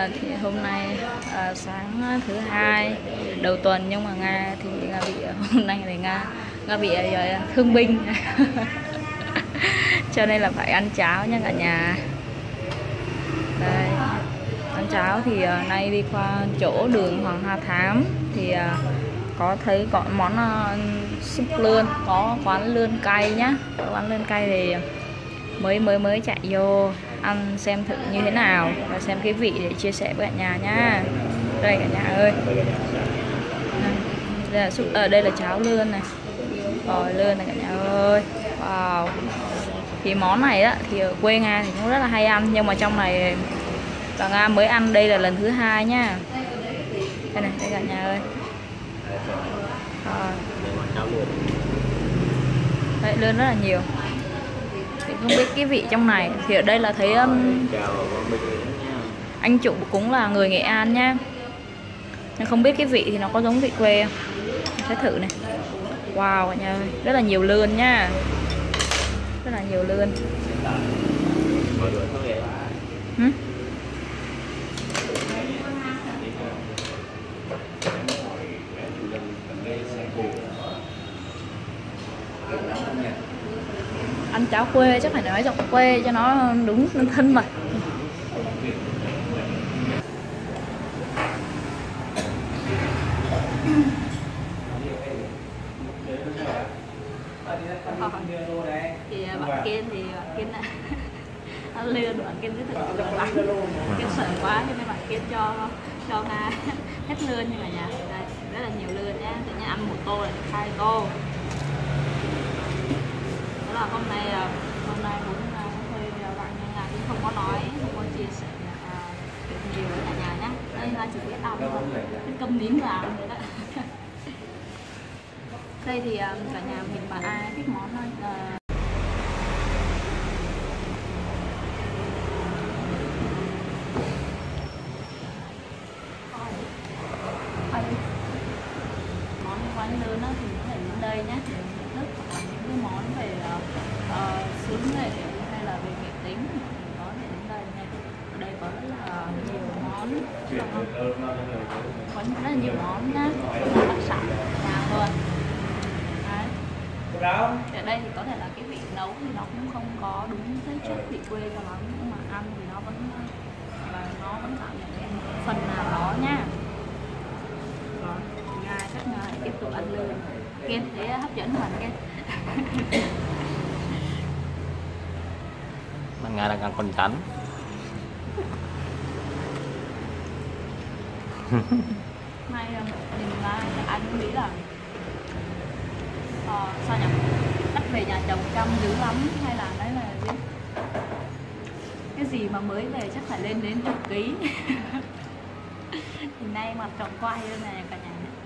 Thì hôm nay sáng thứ hai đầu tuần, nhưng mà Nga thì Nga bị hôm nay thì Nga bị thương binh cho nên là phải ăn cháo nha cả nhà. Đây, ăn cháo thì nay đi qua chỗ đường Hoàng Hoa Thám thì có thấy có món súp lươn, có quán lươn cay nhá, quán lươn cay thì mới chạy vô ăn xem thử như thế nào và xem cái vị để chia sẻ với cả nhà nhá. Đây cả nhà ơi, đây là cháo lươn này, rồi lươn này cả nhà ơi. Wow, thì món này á thì ở quê Nga thì cũng rất là hay ăn, nhưng mà trong này cả Nga mới ăn đây là lần thứ hai nhá. Đây này, đây cả nhà ơi. Đấy, lươn rất là nhiều. Thì không biết cái vị trong này thì ở đây là thấy anh chủ cũng là người Nghệ An nha, nhưng không biết cái vị thì nó có giống vị quê không. Mình sẽ thử này. Wow cả nhà ơi, rất là nhiều lươn nha, rất là nhiều lươn. Ăn cháo quê chắc phải nói giọng quê cho nó đúng thân mật. Thì bạn Kiên thì Kiên ăn lươn, bạn Kiên cái thực sự lắm, Kiên sợ quá cho nên bạn Kiên cho Nga hết lươn như là nhà. Đây, rất là nhiều lươn nhá, tự nhiên ăn một tô là được 2 tô. Đó là hôm nay muốn hơi bạn Nga cũng không có nói, không có chia sẻ được nhiều với cả nhà nhá. Đây là chỉ biết ăn thôi, cái cơm nín làm vậy đó. Đây thì cả nhà mình mà ai thích món món quán lươn thì có thể đến đây nhé, để thưởng thức những cái món về xứ nghệ hay là về nghệ tính thì có thể đến đây nha. Ở đây có rất là nhiều món, có rất là nhiều món nhá, là đặc sản nhà luôn. Ở đây thì có thể là cái vị nấu thì nó cũng không có đúng cái chất vị quê cho lắm, nhưng mà ăn thì nó vẫn cảm nhận được một phần nào đó nha. Rồi, Nga chắc Nga hãy tiếp tục ăn lươn. Kiên thấy hấp dẫn hoàn Kiên. Nga đang ăn con chắn. Nay mình chắc anh cũng nghĩ là sao nhỉ, bắt về nhà chồng chăm dữ lắm, hay là đấy là gì? Cái gì mà mới về chắc phải lên đến chục ký. Thì nay mặt chồng quay luôn này cả nhà.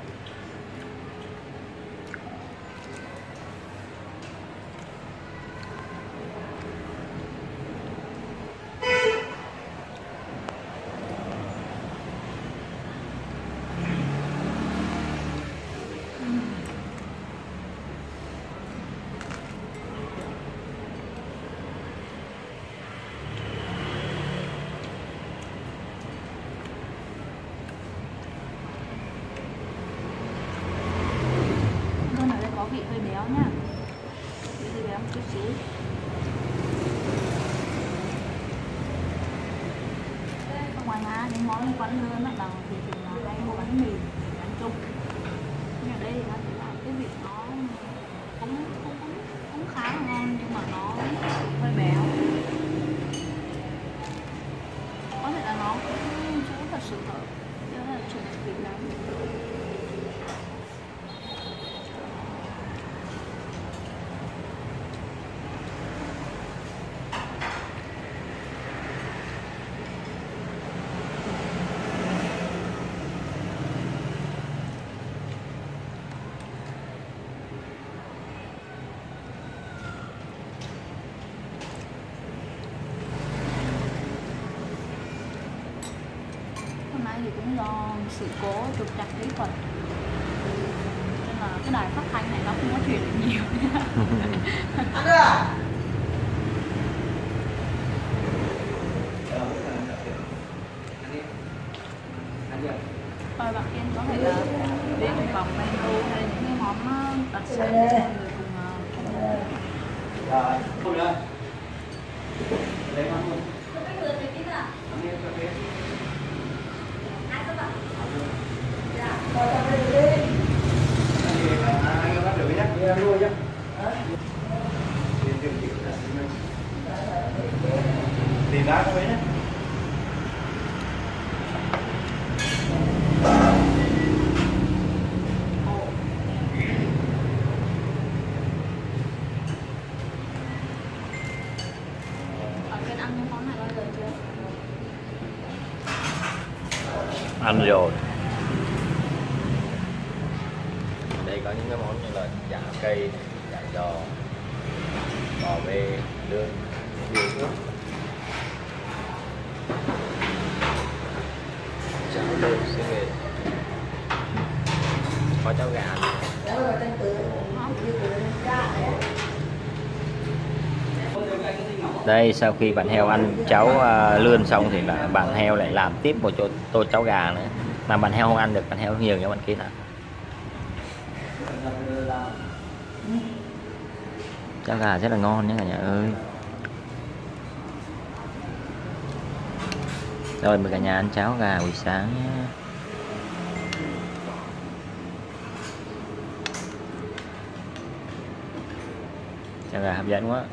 Có vị hơi béo nha, hơi béo một chút xíu. Ở ngoài Nga những món quán lươn là thường là hay mua bánh mì, bánh chung. Nhưng ở đây thì nó chỉ là cái vị nó cũng khá là ngon, nhưng mà nó hơi béo. Có thể là nó cũng chưa thật sự hợp, chứ là chưa thật vị lắm. Thì cũng do sự cố trục trặc kỹ thuật nên là cái đài phát thanh này nó không có truyền được nhiều. Rồi, không rồi. Lấy mắm luôn. Anh em bắt được nhé, đi ăn luôn nhé. Tìm đá có mấy nhé. Ăn rồi. Đây có những cái món như là chả cây, chả giò, bò bê, lươn, nhiều nước, cháo lươn, xương nghề, có cháo gà. Đây sau khi bạn heo ăn cháo lươn xong thì là bạn heo lại làm tiếp một tô cháo gà nữa, mà bạn heo không ăn được, bạn heo nhiều cho bạn kia nào. Cháo gà rất là ngon nhé cả nhà ơi. Rồi mời cả nhà ăn cháo gà buổi sáng nhé. Cháo gà hấp dẫn quá.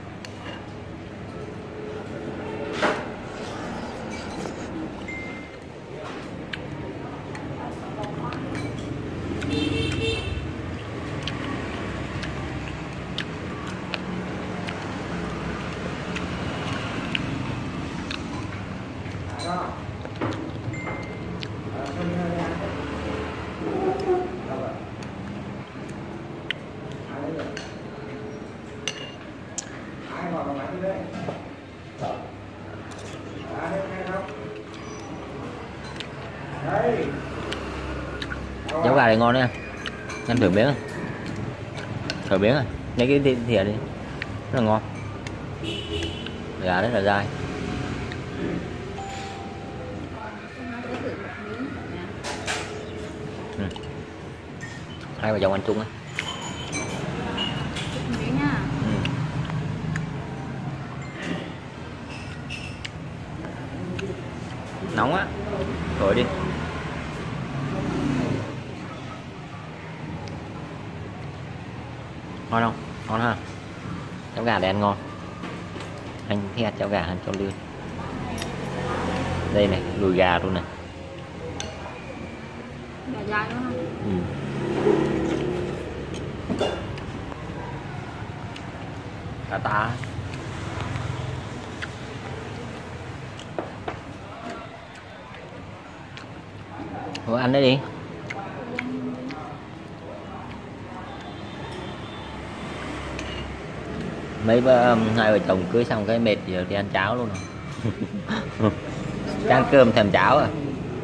Cháo gà này ngon đấy, ăn thử miếng, thử miếng, lấy cái thìa đi, rất là ngon, gà rất là dai. Hai vợ chồng ăn chung ấy. Nóng á, thổi đi. Ngon không? Ngon ha. Cháo gà này ăn ngon. Anh thích ăn cháo gà hơn cháo lươn. Đây này, đùi gà luôn này. Gà dai đúng không? Ừ. Cá tá. Thôi ăn đấy đi. Hai vợ chồng cưới xong cái mệt giờ đi ăn cháo luôn rồi. Ăn cơm thèm cháo à.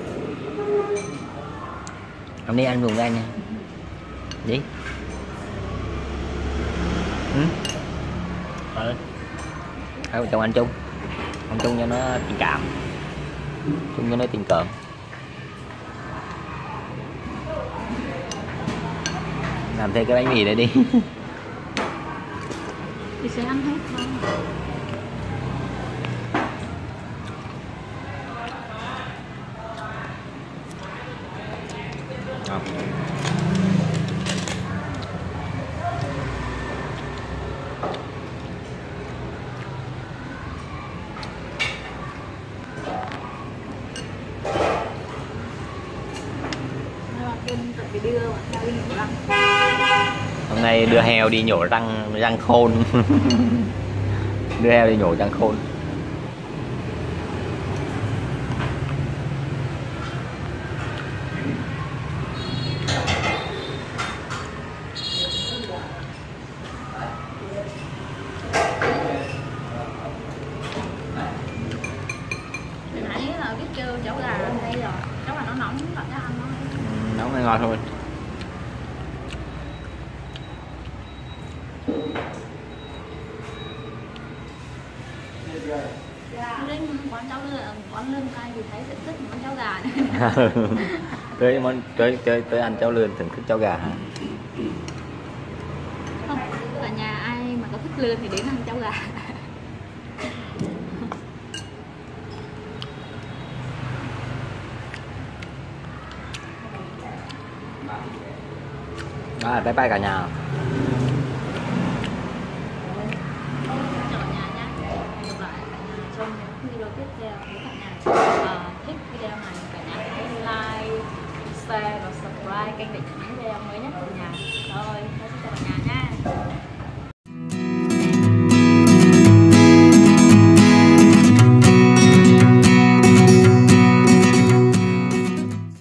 Hôm nay ăn cùng với anh nha. Gì? Hai vợ chồng ăn chung cho nó tình cảm, chung cho nó tình cảm. Làm thêm cái bánh mì này đi. Thì sẽ ăn hết thôi. Hôm nay đưa heo đi nhổ răng khôn. Đưa heo đi nhổ răng khôn. Nãy là biết kêu cháo gà ở đây rồi, cháo gà nó nóng là cho ăn nó. Nóng hay ngon thôi. Đến quán cháo lươn, quán lươn cay thì thấy thưởng thức món cháo gà Tới ăn cháo lươn thưởng thức cháo gà. thích lươn thì đến ăn cháo gà. Đó là bye bye cả nhà. Chào cả nhà nhé. Hẹn gặp lại cả nhà trong những video tiếp theo. Nếu cả nhà thích video này, cả nhà hãy like, share và subscribe kênh để nhận những video mới nhất của nhà. Rồi, xin chào cả nhà nha.